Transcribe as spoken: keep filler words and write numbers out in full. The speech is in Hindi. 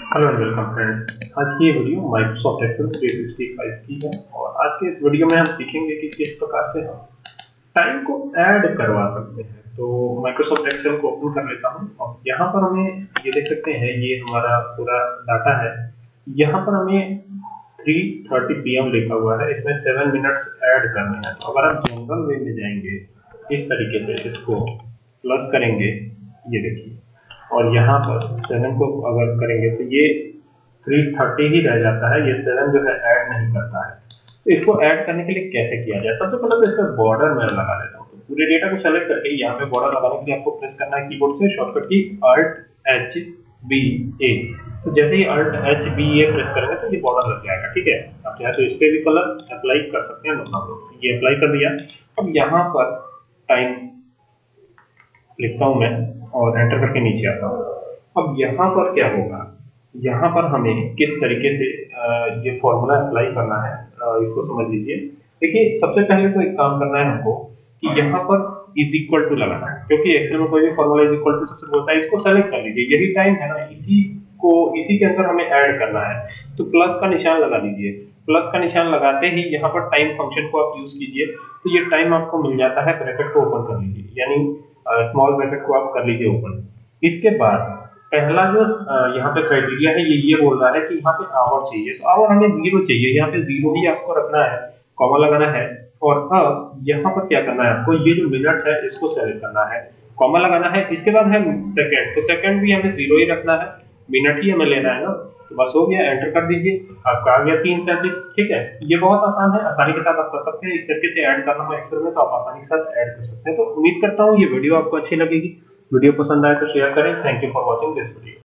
Hello and welcome friends. आज की ये video Microsoft Excel three sixty five की है और आज के इस वीडियो में हम सीखेंगे कि किस प्रकार से हम टाइम को ऐड करवा सकते हैं। तो माइक्रोसॉफ्ट एक्सेल को ओपन कर लेता हूं और यहाँ पर हमें ये देख सकते हैं, ये हमारा पूरा डाटा है। यहाँ पर हमें थ्री थर्टी पी एम लिखा हुआ है, इसमें सेवन मिनट्स ऐड करने हैं। तो अगर आप जनरल वे में जाएंगे इस तरीके से इसको प्लस करेंगे, ये देखिए, और यहाँ पर सेवन को अगर करेंगे तो ये थ्री थर्टी ही रह जाता है, ये सेवन जो है ऐड नहीं करता है। तो इसको ऐड करने के लिए कैसे किया जाए? सबसे पहले तो इसमें बॉर्डर मैं लगा लेता हूँ। तो पूरे डेटा को सेलेक्ट करके यहाँ पे बॉर्डर लगाने के लिए आपको प्रेस करना है कीबोर्ड से शॉर्टकट की अल्ट एच बी ए। तो जैसे ही alt H B A press करेंगे तो ये बॉर्डर लग जाएगा। ठीक है, आप चाहे तो इस पे भी कलर अप्लाई कर सकते हैं, नो प्रॉब्लम। ये अप्लाई कर दिया। अब यहाँ पर टाइम लिखता हूँ मैं और एंटर करके नीचे आता हूँ। अब यहाँ पर क्या होगा, यहाँ पर हमें किस तरीके से ये फॉर्मूला अप्लाई करना है, इसको समझ लीजिए। देखिए, सबसे पहले तो एक काम करना है हमको कि यहाँ पर इज इक्वल टू लगाना है, क्योंकि एक्सेल में कोई भी फॉर्मूला इज इक्वल टू सबसे बोलता है। इसको सेलेक्ट कर लीजिए, यही टाइम है ना, इसी को इसी के अंदर हमें ऐड करना है। तो प्लस का निशान लगा दीजिए। प्लस का निशान लगाते ही यहाँ पर टाइम फंक्शन को आप यूज कीजिए, तो ये टाइम आपको मिल जाता है। ब्रैकेट को ओपन कर लीजिए, यानी स्मॉल ब्रैकेट को आप कर लीजिए ओपन। इसके बाद पहला जो यहाँ पे क्राइटेरिया है, ये ये बोल रहा है कि यहाँ पे आवर चाहिए। तो आवर हमें जीरो चाहिए, यहाँ पे जीरो ही आपको रखना है, कॉमा लगाना है। और अब यहाँ पर क्या करना है आपको, ये जो मिनट है इसको सेलेक्ट करना है, कॉमा लगाना है। इसके बाद है सेकंड, तो सेकंड भी हमें जीरो ही रखना है, मिनट ही हमें लेना है ना। तो बस हो गया, एंटर कर दीजिए, आपका आ गया तीन सैंतीस। ठीक है, ये बहुत आसान है, आसानी के साथ आप कर सकते हैं। इस तरीके से ऐड करना हो एक्सेल में तो आप आसानी के साथ ऐड कर सकते हैं। तो उम्मीद करता हूँ ये वीडियो आपको अच्छी लगेगी। वीडियो पसंद आए तो शेयर करें। Thank you for watching this video.